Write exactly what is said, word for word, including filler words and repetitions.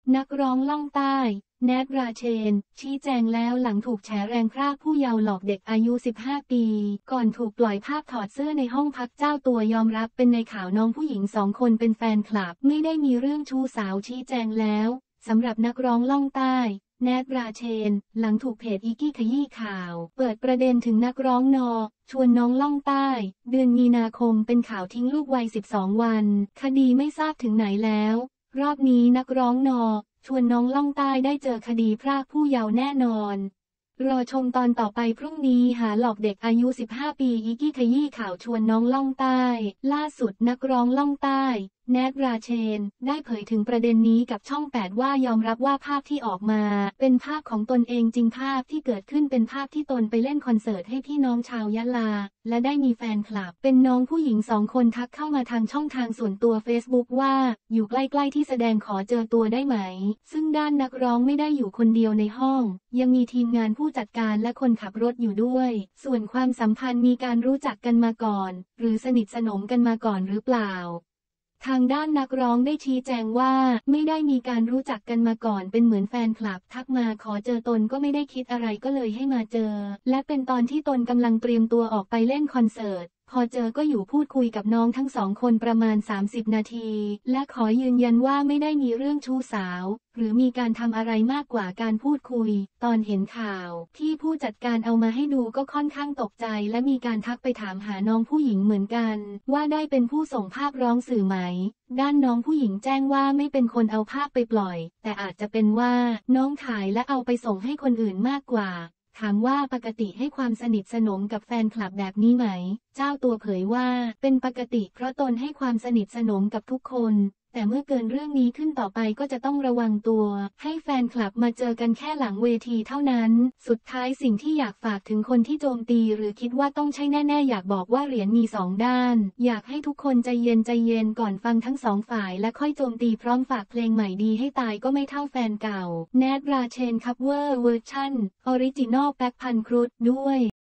นักร้องล่องใต้แนทราเชนชี้แจงแล้วหลังถูกแฉแรงพรากผู้เยาว์หลอกเด็กอายุสิบห้าปีก่อนถูกปล่อยภาพถอดเสื้อในห้องพักเจ้าตัวยอมรับเป็นในข่าวน้องผู้หญิงสองคนเป็นแฟนคลับไม่ได้มีเรื่องชู้สาวชี้แจงแล้วสำหรับนักร้องล่องใต้แนทราเชนหลังถูกเพจอีกี้ขยี้ข่าวเปิดประเด็นถึงนักร้องนอชวนน้องล่องใต้เดือนมีนาคมเป็นข่าวทิ้งลูกวัยสิบสองวันคดีไม่ทราบถึงไหนแล้วรอบนี้นักร้องนอชวนน้องล่องใต้ได้เจอคดีพรากผู้เยาว์แน่นอนรอชมตอนต่อไปพรุ่งนี้หาหลอกเด็กอายุสิบห้าปีอีกี้ขยี้ข่าวชวนน้องล่องใต้ล่าสุดนักร้องล่องใต้แนทราเชนได้เผยถึงประเด็นนี้กับช่องแปดว่ายอมรับว่าภาพที่ออกมาเป็นภาพของตนเองจริงภาพที่เกิดขึ้นเป็นภาพที่ตนไปเล่นคอนเสิร์ตให้พี่น้องชาวยะลาและได้มีแฟนคลับเป็นน้องผู้หญิงสองคนทักเข้ามาทางช่องทางส่วนตัว Facebook ว่าอยู่ใกล้ๆที่แสดงขอเจอตัวได้ไหมซึ่งด้านนักร้องไม่ได้อยู่คนเดียวในห้องยังมีทีมงานผู้จัดการและคนขับรถอยู่ด้วยส่วนความสัมพันธ์มีการรู้จักกันมาก่อนหรือสนิทสนมกันมาก่อนหรือเปล่าทางด้านนักร้องได้ชี้แจงว่าไม่ได้มีการรู้จักกันมาก่อนเป็นเหมือนแฟนคลับทักมาขอเจอตนก็ไม่ได้คิดอะไรก็เลยให้มาเจอและเป็นตอนที่ตนกำลังเตรียมตัวออกไปเล่นคอนเสิร์ตพอเจอก็อยู่พูดคุยกับน้องทั้งสองคนประมาณสามสิบนาทีและขอยืนยันว่าไม่ได้มีเรื่องชู้สาวหรือมีการทำอะไรมากกว่าการพูดคุยตอนเห็นข่าวที่ผู้จัดการเอามาให้ดูก็ค่อนข้างตกใจและมีการทักไปถามหาน้องผู้หญิงเหมือนกันว่าได้เป็นผู้ส่งภาพร้องสื่อไหมด้านน้องผู้หญิงแจ้งว่าไม่เป็นคนเอาภาพไปปล่อยแต่อาจจะเป็นว่าน้องถ่ายและเอาไปส่งให้คนอื่นมากกว่าถามว่าปกติให้ความสนิทสนมกับแฟนคลับแบบนี้ไหมเจ้าตัวเผยว่าเป็นปกติเพราะตนให้ความสนิทสนมกับทุกคนแต่เมื่อเกินเรื่องนี้ขึ้นต่อไปก็จะต้องระวังตัวให้แฟนคลับมาเจอกันแค่หลังเวทีเท่านั้นสุดท้ายสิ่งที่อยากฝากถึงคนที่โจมตีหรือคิดว่าต้องใช่แน่ๆอยากบอกว่าเหรียญมีสองด้านอยากให้ทุกคนใจเย็นใจเย็นก่อนฟังทั้งสองฝ่ายและค่อยโจมตีพร้อมฝากเพลงใหม่ดีให้ตายก็ไม่เท่าแฟนเก่าแนทราเชนคัฟเวอร์เวอร์ชั่นออริจินอลแบ็คพันครุฑด้วย